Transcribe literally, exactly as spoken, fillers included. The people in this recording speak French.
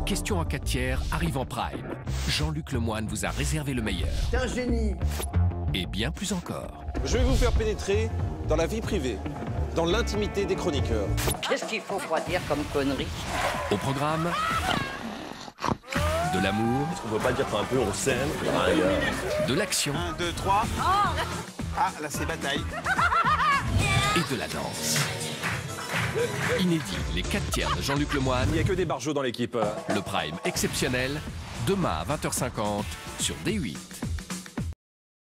questions en quatre tiers arrive en prime. Jean-Luc Lemoyne vous a réservé le meilleur. T'es un génie. Et bien plus encore. Je vais vous faire pénétrer dans la vie privée, dans l'intimité des chroniqueurs. Qu'est-ce qu'il faut pas dire comme connerie? Au programme, de l'amour, Est-ce qu'on peut pas dire qu'un peu on s'aime? de l'action un, deux, trois. Ah, là, c'est bataille. et de la danse. Inédit, les quatre tiers de Jean-Luc Lemoyne, Il n'y a que des barjots dans l'équipe. le prime exceptionnel, demain à vingt heures cinquante sur D huit.